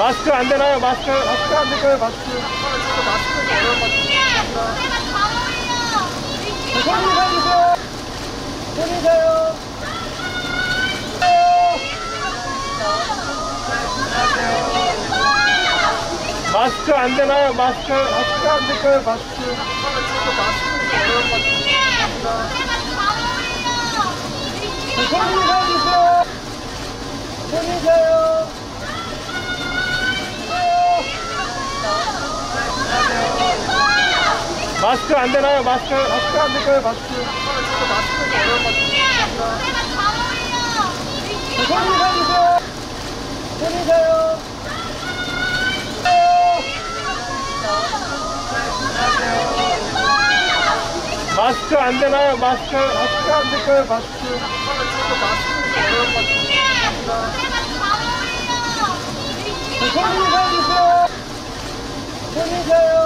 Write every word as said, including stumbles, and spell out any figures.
마스크 안 되나요? 마스크? 마스크 안 될까요? 마스크. 마스크는 좀 어려운 것 같습니다. 손이 가주세요. 손이 가요. 마스크 안 되나요? 마스크? 마스크 안 될까요? 마스크. 마스크는 좀 어려운 것 같습니다. 손이 가주세요. 손이 가요. 마스크 안 되나요? 마스크? 마스크 안 될까요? 마스크. 마스크는 좀 어려운 것 같습니다. 손이 가주세요. 손이 가요. 마스크 안 되나요? 마스크? 마스크 안 될까요? 마스크. 마스크는 좀 어려운 것 같습니다. 손이 가주세요. 손이 가요.